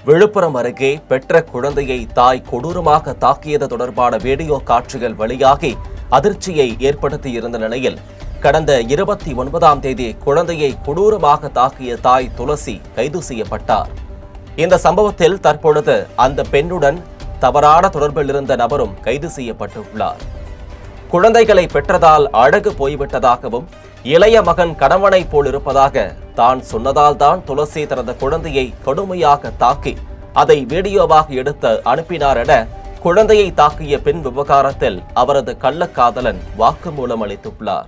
விழுப்புரம் அருகே பெற்ற குழந்தையை தாய் கொடூரமாக தாக்கியது தொடர்பான வீடியோ காட்சிகள் வெளியாகி அதிர்ச்சியை ஏற்படுத்தியிருந்த நிலையில் கடந்த 29ஆம் தேதி குழந்தையை கொடூரமாக தாக்கிய தாய் துளசி கைது செய்யப்பட்டார். இந்த சம்பவத்தில் தற்பொழுது அந்த பெண்ணுடன் தவறான தொடர்பில் இருந்த நபரும் கைது செய்யப்பட்டுள்ளார். குழந்தைகளை பெற்றதால் அழகு போய்விட்டதாகவும் இளைய மகன் கணவனை போல் இருப்பதாக தான் சொன்னதால் தான் துளசி தனது குழந்தையை கடுமையாக தாக்கி அதை வீடியோவாக எடுத்து அனுப்பினார் என குழந்தையை தாக்கிய பெண் விவகாரத்தில் அவரது கள்ளக்காதலன் வாக்குமூலம் அளித்துள்ளார்.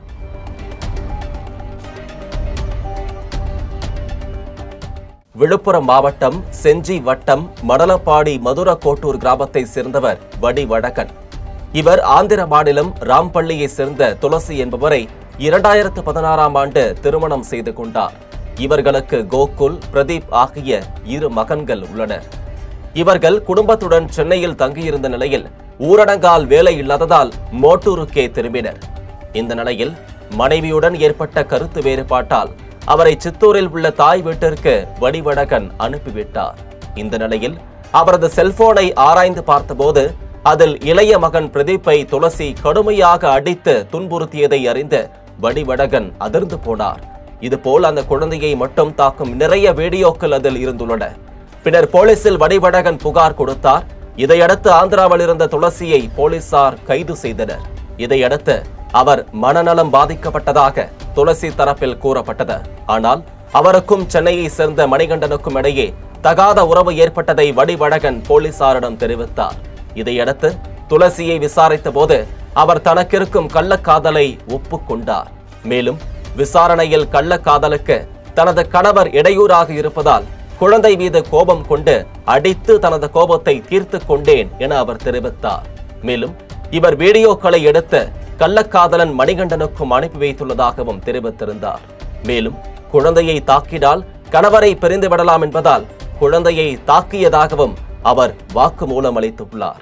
விழுப்புரம் மாவட்டம் செஞ்சி வட்டம் மடலப்பாடி மதுரக்கோட்டூர் கிராமத்தை சேர்ந்தவர் வடிவடகன். இவர் ஆந்திர மாநிலம் ராம்பள்ளியை சேர்ந்த துளசி என்பவரை 2016ஆம் ஆண்டு திருமணம் செய்து கொண்டார். இவர்களுக்கு கோகுல், பிரதீப் ஆகிய 2 மகன்கள் உள்ளனர். இவர்கள் குடும்பத்துடன் சென்னையில் தங்கியிருந்த நிலையில் ஊரடங்கால் வேலை இல்லாததால் மோட்டூருக்கே திரும்பினர். இந்த நிலையில் மனைவியுடன் ஏற்பட்ட கருத்து வேறுபாட்டால் அவரை சித்தூரில் உள்ள தாய் வீட்டிற்கு வடிவடகன் அனுப்பிவிட்டார். இந்த நிலையில் அவரது செல்போனை ஆராய்ந்து பார்த்தபோது அதில் இளைய மகன் பிரதீப்பை துளசி கடுமையாக அடித்து துன்புறுத்தியதை அறிந்து வடிவடகன் அதிர்ந்து போனார். இதுபோல் அந்த குழந்தையை மட்டும் தாக்கும் நிறைய வீடியோக்கள் அதில் இருந்துள்ளன. பின்னர் போலீசில் வடிவடகன் புகார் கொடுத்தார். இதையடுத்து ஆந்திராவில் இருந்த துளசியை போலீசார் கைது செய்தனர். இதையடுத்து அவர் மனநலம் பாதிக்கப்பட்டதாக துளசி தரப்பில் கூறப்பட்டது. ஆனால் அவருக்கும் சென்னையை சேர்ந்த மணிகண்டனுக்கும் இடையே தகாத உறவு ஏற்பட்டதை வடிவடகன் போலீசாரிடம் தெரிவித்தார். இதையடுத்து துளசியை விசாரித்த போது அவர் தனக்கிருக்கும் கள்ளக்காதலை ஒப்புக்கொண்டார். மேலும் விசாரணையில் கள்ளக்காதலுக்கு தனது கணவர் இடையூறாக இருப்பதால் குழந்தை மீது கோபம் கொண்டு அடித்து தனது கோபத்தை தீர்த்து கொண்டேன் என அவர் தெரிவித்தார். மேலும் இவர் வீடியோக்களை எடுத்து கள்ளக்காதலன் மணிகண்டனுக்கும் அனுப்பி வைத்துள்ளதாகவும் தெரிவித்திருந்தார். மேலும் குழந்தையை தாக்கினால் கணவரை பிரிந்து விடலாம் என்பதால் குழந்தையை தாக்கியதாகவும் அவர் வாக்குமூலம் அளித்துள்ளார்.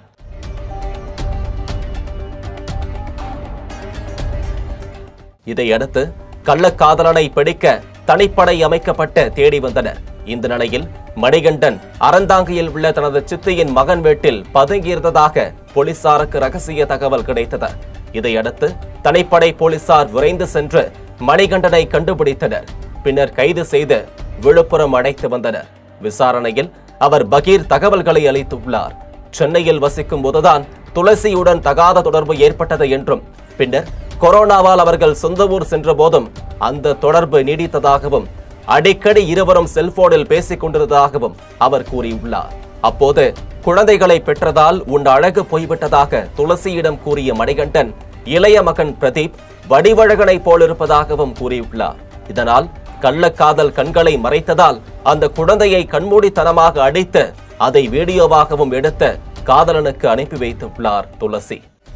இதையடுத்து கள்ளக்காதலனை பிடிக்க தனிப்படை அமைக்கப்பட்டு தேடி வந்தனர். இந்த நிலையில் மணிகண்டன் அறந்தாங்கியில் உள்ள தனது சித்தியின் மகன் வீட்டில் பதுங்கியிருந்ததாக போலீசாருக்கு ரகசிய தகவல் கிடைத்தது. இதையடுத்து தனிப்படை போலீசார் விரைந்து சென்று மணிகண்டனை கண்டுபிடித்தனர். பின்னர் கைது செய்து விழுப்புரம் அழைத்து வந்தனர். விசாரணையில் அவர் பகீர் தகவல்களை அளித்துள்ளார். சென்னையில் வசிக்கும் போதுதான் துளசியுடன் தகாத தொடர்பு ஏற்பட்டது என்றும் பின்னர் கொரோனாவால் அவர்கள் சொந்த ஊர் சென்ற போதும் அந்த தொடர்பு நீடித்ததாகவும் அடிக்கடி இருவரும் செல்போனில் பேசிக் கொண்டிருந்ததாகவும் அவர் கூறியுள்ளார். அப்போது குழந்தைகளை பெற்றதால் உன் அழகு போய்விட்டதாக துளசியிடம் கூறிய மணிகண்டன் இளைய மகன் பிரதீப் வடிவழகனை போலிருப்பதாகவும் கூறியுள்ளார். இதனால் கள்ளக்காதல் கண்களை மறைத்ததால் அந்த குழந்தையை கண்மூடித்தனமாக அடித்து அதை வீடியோவாகவும் எடுத்து காதலனுக்கு அனுப்பி வைத்துள்ளார் துளசி.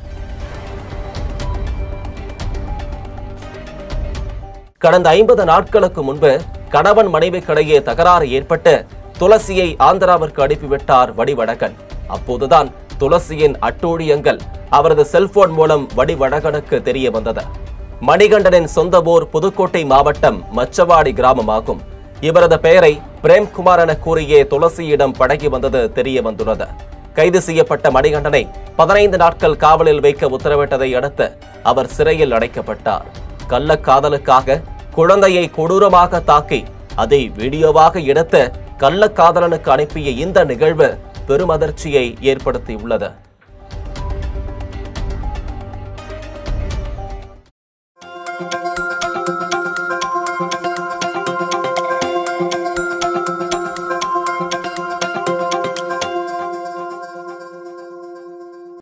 கடந்த 50 நாட்களுக்கு முன்பு கணவன் மனைவிக்கிடையே தகராறு ஏற்பட்டு துளசியை ஆந்திராவிற்கு அனுப்பிவிட்டார் வடிவடகன். அப்போதுதான் துளசியின் அட்டூழியங்கள் அவரது செல்போன் மூலம் வடிவடகனுக்கு தெரிய வந்தது. மணிகண்டனின் சொந்த ஊர் புதுக்கோட்டை மாவட்டம் மச்சவாடி கிராமமாகும். இவரது பெயரை பிரேம்குமார் என கூறிய துளசியிடம் பழகி வந்தது தெரிய வந்துள்ளது. கைது செய்யப்பட்ட மணிகண்டனை 15 நாட்கள் காவலில் வைக்க உத்தரவிட்டதை அடுத்து அவர் சிறையில் அடைக்கப்பட்டார். கள்ளக்காதலுக்காக குழந்தையை கொடூரமாக தாக்கி அதை வீடியோவாக எடுத்து கள்ளக்காதலனுக்கு அனுப்பிய இந்த நிகழ்வு பெரும் அதிர்ச்சியை ஏற்படுத்தியுள்ளது.